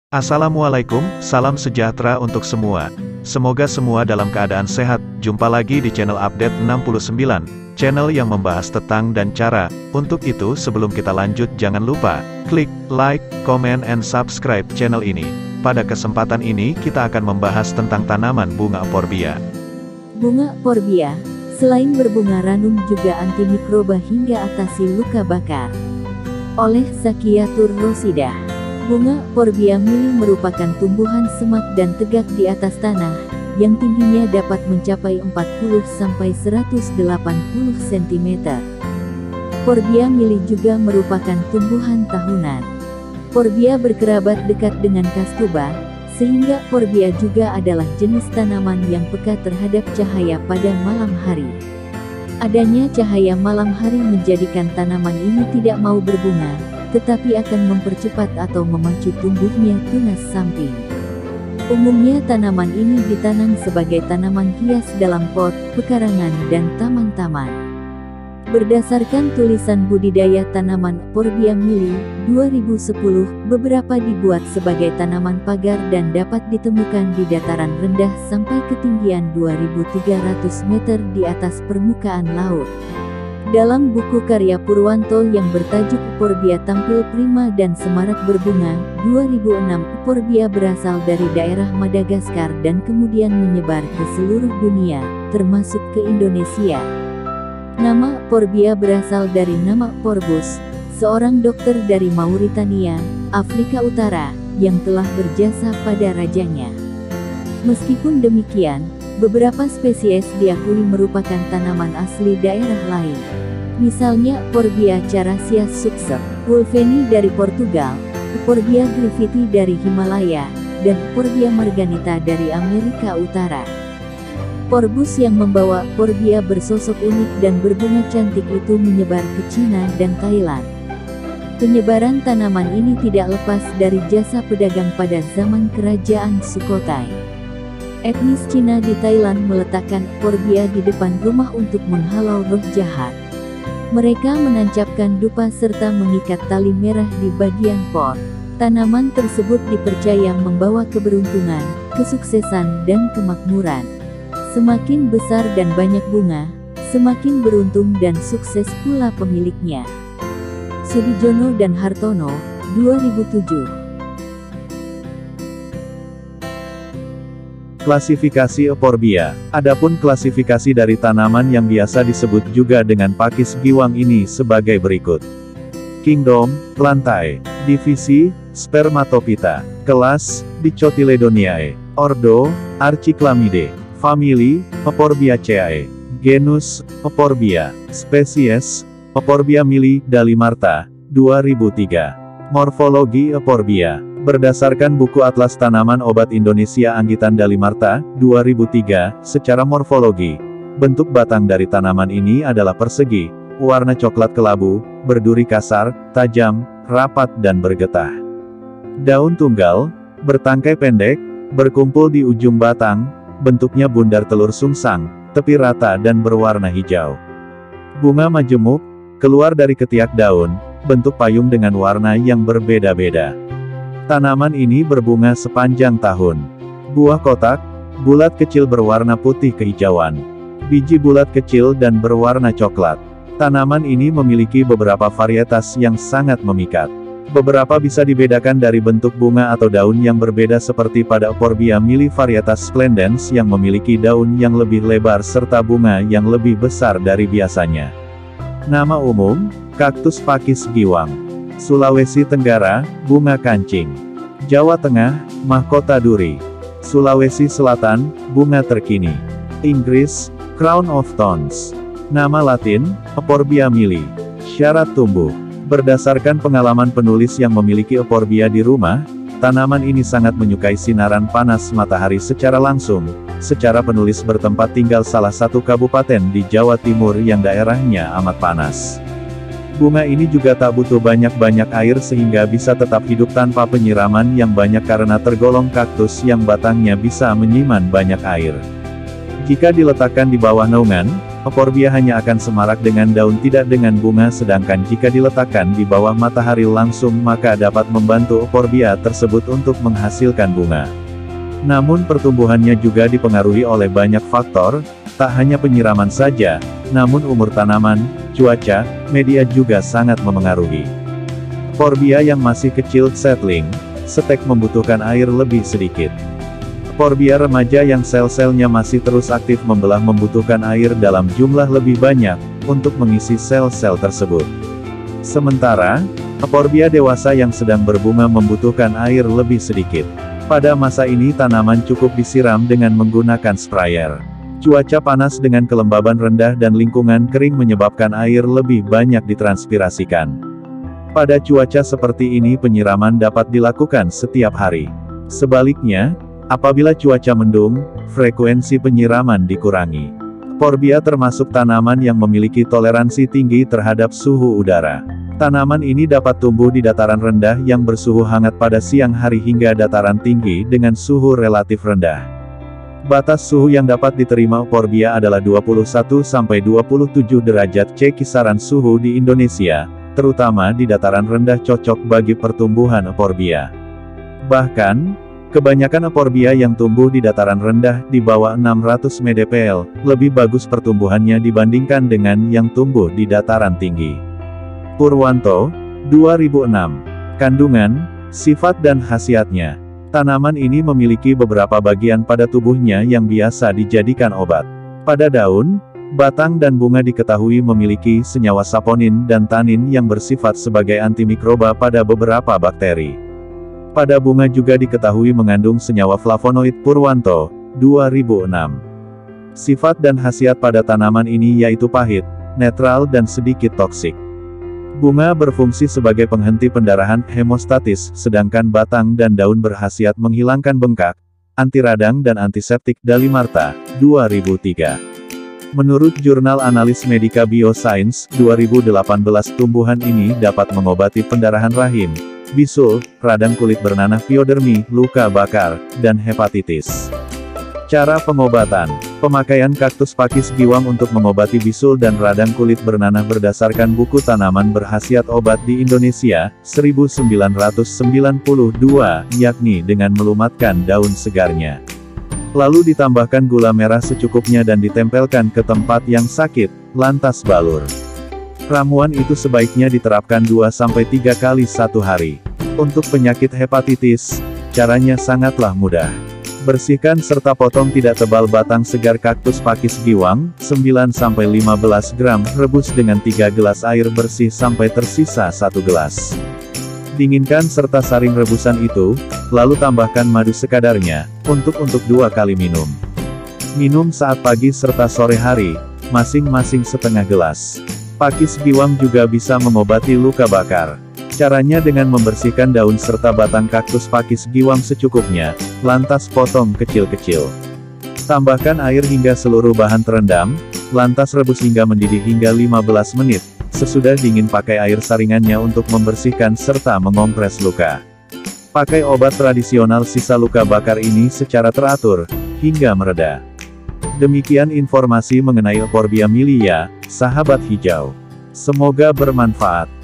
Assalamualaikum, salam sejahtera untuk semua. Semoga semua dalam keadaan sehat. Jumpa lagi di channel Update 69, channel yang membahas tentang dan cara. Untuk itu sebelum kita lanjut jangan lupa, klik like, comment, and subscribe channel ini. Pada kesempatan ini kita akan membahas tentang tanaman bunga Euphorbia. Bunga Euphorbia, selain berbunga ranum juga antimikroba hingga atasi luka bakar. Oleh Zakiatur Rosidah. Bunga Euphorbia mili merupakan tumbuhan semak dan tegak di atas tanah, yang tingginya dapat mencapai 40–180 cm. Euphorbia mili juga merupakan tumbuhan tahunan. Euphorbia berkerabat dekat dengan Kastuba, sehingga Euphorbia juga adalah jenis tanaman yang peka terhadap cahaya pada malam hari. Adanya cahaya malam hari menjadikan tanaman ini tidak mau berbunga, tetapi akan mempercepat atau memacu tumbuhnya tunas samping. Umumnya tanaman ini ditanam sebagai tanaman hias dalam pot, pekarangan, dan taman-taman. Berdasarkan tulisan budidaya tanaman Euphorbia mili 2010, beberapa dibuat sebagai tanaman pagar dan dapat ditemukan di dataran rendah sampai ketinggian 2.300 meter di atas permukaan laut. Dalam buku karya Purwanto yang bertajuk Euphorbia Tampil Prima dan Semarak Berbunga, 2006, Euphorbia berasal dari daerah Madagaskar dan kemudian menyebar ke seluruh dunia, termasuk ke Indonesia. Nama Euphorbia berasal dari nama Euphorbus, seorang dokter dari Mauritania, Afrika Utara, yang telah berjasa pada rajanya. Meskipun demikian, beberapa spesies diakui merupakan tanaman asli daerah lain. Misalnya Euphorbia carassias Suksep, Wolfeni dari Portugal, Euphorbia griffithii dari Himalaya, dan Euphorbia marganita dari Amerika Utara. Euphorbus yang membawa Euphorbia bersosok unik dan berbunga cantik itu menyebar ke Cina dan Thailand. Penyebaran tanaman ini tidak lepas dari jasa pedagang pada zaman Kerajaan Sukhothai. Etnis Cina di Thailand meletakkan Euphorbia di depan rumah untuk menghalau roh jahat. Mereka menancapkan dupa serta mengikat tali merah di bagian pot. Tanaman tersebut dipercaya membawa keberuntungan, kesuksesan, dan kemakmuran. Semakin besar dan banyak bunga, semakin beruntung dan sukses pula pemiliknya. Sudijono dan Hartono, 2007. Klasifikasi Euphorbia. Adapun klasifikasi dari tanaman yang biasa disebut juga dengan pakis giwang ini sebagai berikut. Kingdom, Plantae. Divisi, Spermatophyta. Kelas, Dicotyledoniae. Ordo, Archiclamidae. Famili, Euphorbiaceae. Genus, Euphorbia. Spesies, Euphorbia mili Dalimarta, 2003. Morfologi Euphorbia. Berdasarkan buku Atlas Tanaman Obat Indonesia Anggitan Dalimarta, 2003, secara morfologi, bentuk batang dari tanaman ini adalah persegi, warna coklat kelabu, berduri kasar, tajam, rapat dan bergetah. Daun tunggal, bertangkai pendek, berkumpul di ujung batang, bentuknya bundar telur sungsang, tepi rata dan berwarna hijau. Bunga majemuk, keluar dari ketiak daun, bentuk payung dengan warna yang berbeda-beda. Tanaman ini berbunga sepanjang tahun. Buah kotak, bulat kecil berwarna putih kehijauan. Biji bulat kecil dan berwarna coklat. Tanaman ini memiliki beberapa varietas yang sangat memikat. Beberapa bisa dibedakan dari bentuk bunga atau daun yang berbeda seperti pada Euphorbia mili varietas splendens yang memiliki daun yang lebih lebar serta bunga yang lebih besar dari biasanya. Nama umum, kaktus pakis giwang. Sulawesi Tenggara, bunga kancing. Jawa Tengah, mahkota duri. Sulawesi Selatan, bunga terkini. Inggris, crown of thorns. Nama Latin, Euphorbia mili. Syarat tumbuh. Berdasarkan pengalaman penulis yang memiliki Euphorbia di rumah, tanaman ini sangat menyukai sinaran panas matahari secara langsung. Secara penulis bertempat tinggal salah satu kabupaten di Jawa Timur yang daerahnya amat panas. Bunga ini juga tak butuh banyak-banyak air sehingga bisa tetap hidup tanpa penyiraman yang banyak karena tergolong kaktus yang batangnya bisa menyimpan banyak air. Jika diletakkan di bawah naungan, Euphorbia hanya akan semarak dengan daun tidak dengan bunga, sedangkan jika diletakkan di bawah matahari langsung maka dapat membantu Euphorbia tersebut untuk menghasilkan bunga. Namun pertumbuhannya juga dipengaruhi oleh banyak faktor, tak hanya penyiraman saja, namun umur tanaman, cuaca, media juga sangat memengaruhi. Euphorbia yang masih kecil seedling, stek membutuhkan air lebih sedikit. Euphorbia remaja yang sel-selnya masih terus aktif membelah membutuhkan air dalam jumlah lebih banyak, untuk mengisi sel-sel tersebut. Sementara, Euphorbia dewasa yang sedang berbunga membutuhkan air lebih sedikit. Pada masa ini tanaman cukup disiram dengan menggunakan sprayer. Cuaca panas dengan kelembaban rendah dan lingkungan kering menyebabkan air lebih banyak ditranspirasikan. Pada cuaca seperti ini penyiraman dapat dilakukan setiap hari. Sebaliknya, apabila cuaca mendung, frekuensi penyiraman dikurangi. Euphorbia termasuk tanaman yang memiliki toleransi tinggi terhadap suhu udara. Tanaman ini dapat tumbuh di dataran rendah yang bersuhu hangat pada siang hari hingga dataran tinggi dengan suhu relatif rendah. Batas suhu yang dapat diterima Euphorbia adalah 21-27 derajat C. Kisaran suhu di Indonesia, terutama di dataran rendah cocok bagi pertumbuhan Euphorbia. Bahkan, kebanyakan Euphorbia yang tumbuh di dataran rendah di bawah 600 mdpl, lebih bagus pertumbuhannya dibandingkan dengan yang tumbuh di dataran tinggi. Purwanto, 2006. Kandungan, sifat dan khasiatnya. Tanaman ini memiliki beberapa bagian pada tubuhnya yang biasa dijadikan obat. Pada daun, batang dan bunga diketahui memiliki senyawa saponin dan tanin yang bersifat sebagai antimikroba pada beberapa bakteri. Pada bunga juga diketahui mengandung senyawa flavonoid. Purwanto, 2006. Sifat dan khasiat pada tanaman ini yaitu pahit, netral dan sedikit toksik. Bunga berfungsi sebagai penghenti pendarahan, hemostatis, sedangkan batang dan daun berkhasiat menghilangkan bengkak, anti radang dan antiseptik. Dalimarta, 2003. Menurut Jurnal Analis Medica Bioscience, 2018 tumbuhan ini dapat mengobati pendarahan rahim, bisul, radang kulit bernanah, pyodermi, luka bakar, dan hepatitis. Cara pengobatan. Pemakaian kaktus pakis giwang untuk mengobati bisul dan radang kulit bernanah berdasarkan buku tanaman berkhasiat obat di Indonesia, 1992, yakni dengan melumatkan daun segarnya. Lalu ditambahkan gula merah secukupnya dan ditempelkan ke tempat yang sakit, lantas balur. Ramuan itu sebaiknya diterapkan 2-3 kali satu hari. Untuk penyakit hepatitis, caranya sangatlah mudah. Bersihkan serta potong tidak tebal batang segar kaktus pakis giwang, 9-15 gram, rebus dengan 3 gelas air bersih sampai tersisa 1 gelas. Dinginkan serta saring rebusan itu, lalu tambahkan madu sekadarnya, untuk 2 kali minum. Minum saat pagi serta sore hari, masing-masing setengah gelas. Pakis giwang juga bisa mengobati luka bakar. Caranya dengan membersihkan daun serta batang kaktus pakis giwang secukupnya, lantas potong kecil-kecil. Tambahkan air hingga seluruh bahan terendam, lantas rebus hingga mendidih hingga 15 menit. Sesudah dingin pakai air saringannya untuk membersihkan serta mengompres luka. Pakai obat tradisional sisa luka bakar ini secara teratur, hingga mereda. Demikian informasi mengenai Euphorbia milia, sahabat hijau. Semoga bermanfaat.